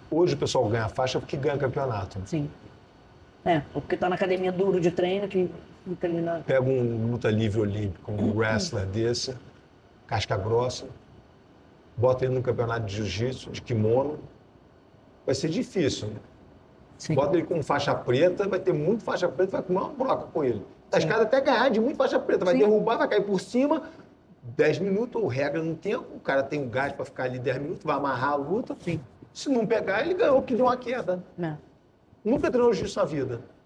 Hoje o pessoal ganha faixa porque ganha campeonato. Sim. É, porque tá na academia duro de treino que fica ali na... Pega um luta livre olímpico, um wrestler desse, casca grossa, bota ele no campeonato de jiu-jitsu, de kimono, vai ser difícil, né? Sim. Bota ele com faixa preta, vai ter muito faixa preta, vai comer uma broca com ele. As caras até ganhar de muito faixa preta, vai derrubar, vai cair por cima, 10 minutos, ou regra no tempo, o cara tem um gás para ficar ali 10 minutos, vai amarrar a luta. Sim. Se não pegar, ele ganhou, que deu uma queda. É. Nunca treinou jiu-jitsu na vida.